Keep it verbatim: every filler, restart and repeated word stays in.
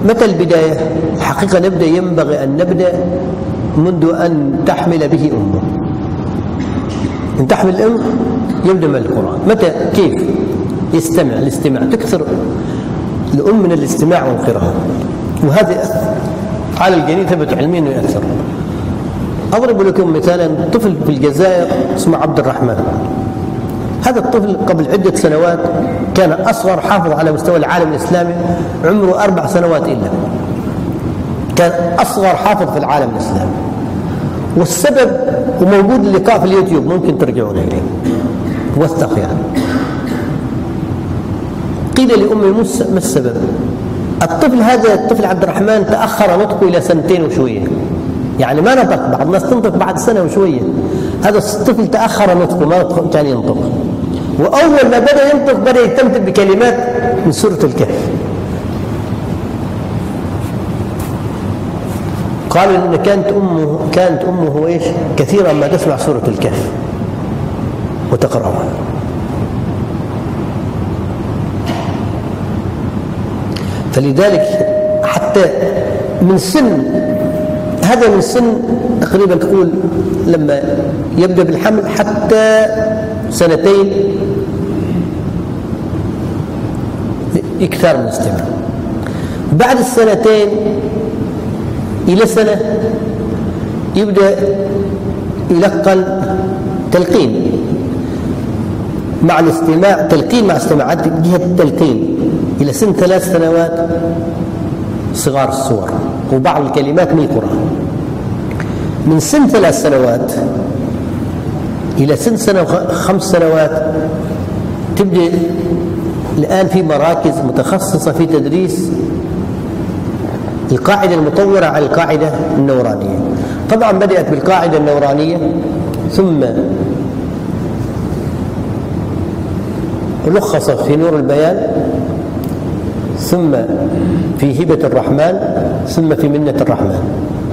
متى البداية؟ الحقيقة نبدأ ينبغي أن نبدأ منذ أن تحمل به أمه. إن تحمل الأم يبدأ من القرآن. متى؟ كيف؟ يستمع، الاستماع، تكثر الأم من الاستماع والقراءة، وهذا يأثر على الجنين، ثبت علميا أنه يأثر. أضرب لكم مثالا، طفل في الجزائر اسمه عبد الرحمن. هذا الطفل قبل عدة سنوات كان أصغر حافظ على مستوى العالم الإسلامي، عمره أربع سنوات إلا، كان أصغر حافظ في العالم الإسلامي. والسبب وموجود اللقاء في اليوتيوب، ممكن ترجعون إليه، وثق يعني. قيل لأمي ما السبب؟ الطفل هذا، الطفل عبد الرحمن، تأخر نطقه إلى سنتين وشوية، يعني ما نطق. بعض الناس تنطق بعد سنة وشوية، هذا الطفل تأخر نطقه، ما نطق كان ينطق. وأول ما بدأ ينطق بدأ يستمتع بكلمات من سورة الكهف. قالوا إن كانت أمه كانت أمه إيش؟ كثيرا ما تسمع سورة الكهف وتقرأها. فلذلك حتى من سن هذا من سن تقريبا تقول لما يبدأ بالحمل حتى سنتين يكثر من الاستماع. بعد السنتين إلى سنة يبدأ يلقن تلقين مع الاستماع، تلقين مع استماع، جهة التلقين. إلى سن ثلاث سنوات صغار الصور وبعض الكلمات من القرآن. من سن ثلاث سنوات إلى سن سنة خمس سنوات تبدأ الآن في مراكز متخصصة في تدريس القاعدة المطورة على القاعدة النورانية. طبعا بدأت بالقاعدة النورانية، ثم لخصت في نور البيان، ثم في هبة الرحمن، ثم في منة الرحمن.